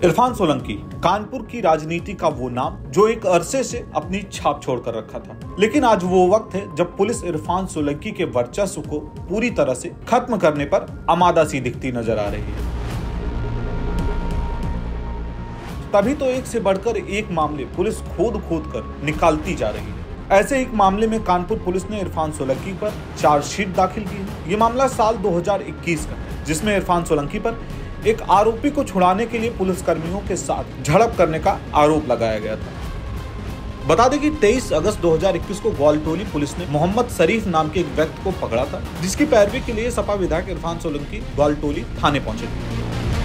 इरफान सोलंकी कानपुर की राजनीति का वो नाम जो एक अरसे से अपनी छाप छोड़कर रखा था, लेकिन आज वो वक्त है जब पुलिस इरफान सोलंकी के वर्चस्व को पूरी तरह से खत्म करने पर आमादा सी दिखती नजर आ रही है। तभी तो एक से बढ़कर एक मामले पुलिस खोद कर निकालती जा रही है। ऐसे एक मामले में कानपुर पुलिस ने इरफान सोलंकी पर चार्जशीट दाखिल की है। ये मामला साल 2021 का है, जिसमें इरफान सोलंकी पर एक आरोपी को छुड़ाने के लिए पुलिसकर्मियों के साथ झड़प करने का आरोप लगाया गया था। बता दें कि 23 अगस्त 2021 को ग्वालटोली पुलिस ने मोहम्मद शरीफ नाम के एक व्यक्ति को पकड़ा था, जिसकी पैरवी के लिए सपा विधायक इरफान सोलंकी ग्वालटोली थाने पहुंचे थे।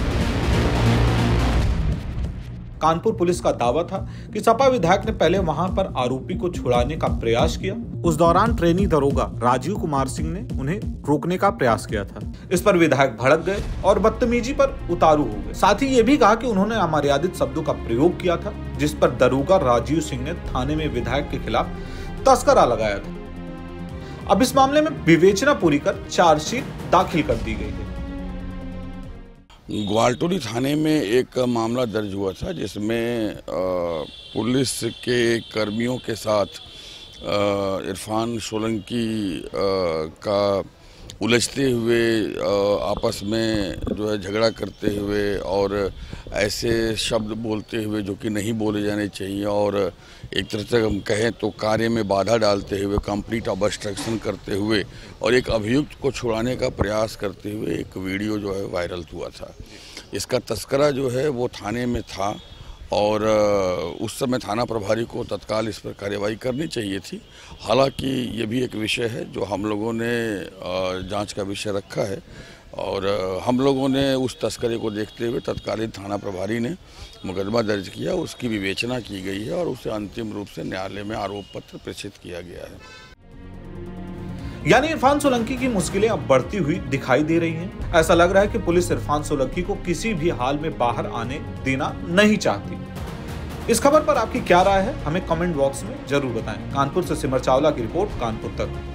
कानपुर पुलिस का दावा था कि सपा विधायक ने पहले वहां पर आरोपी को छुड़ाने का प्रयास किया। उस दौरान ट्रेनी दरोगा राजीव कुमार सिंह ने उन्हें रोकने का प्रयास किया था। इस पर विधायक भड़क गए और बदतमीजी पर उतारू हो गए। साथ ही ये भी कहा कि उन्होंने अमर्यादित शब्दों का प्रयोग किया था, जिस पर दरोगा राजीव सिंह ने थाने में विधायक के खिलाफ तस्करा लगाया था। अब इस मामले में विवेचना पूरी कर चार्जशीट दाखिल कर दी गई है। ग्वालटोली थाने में एक मामला दर्ज हुआ था, जिसमें पुलिस के कर्मियों के साथ इरफान सोलंकी का उलझते हुए आपस में जो है झगड़ा करते हुए और ऐसे शब्द बोलते हुए जो कि नहीं बोले जाने चाहिए और एक तरह से हम कहें तो कार्य में बाधा डालते हुए, कंप्लीट ऑब्स्ट्रक्शन करते हुए और एक अभियुक्त को छुड़ाने का प्रयास करते हुए एक वीडियो जो है वायरल हुआ था। इसका तस्करा जो है वो थाने में था और उस समय थाना प्रभारी को तत्काल इस पर कार्रवाई करनी चाहिए थी। हालांकि ये भी एक विषय है जो हम लोगों ने जांच का विषय रखा है और हम लोगों ने उस तस्करे को देखते हुए तत्कालीन थाना प्रभारी ने मुकदमा दर्ज किया, उसकी विवेचना की गई है और उसे अंतिम रूप से न्यायालय में आरोप पत्र प्रेषित किया गया है। यानी इरफान सोलंकी की मुश्किलें अब बढ़ती हुई दिखाई दे रही हैं। ऐसा लग रहा है कि पुलिस इरफान सोलंकी को किसी भी हाल में बाहर आने देना नहीं चाहती। इस खबर पर आपकी क्या राय है, हमें कमेंट बॉक्स में जरूर बताएं। कानपुर से सिमर चावला की रिपोर्ट, कानपुर तक।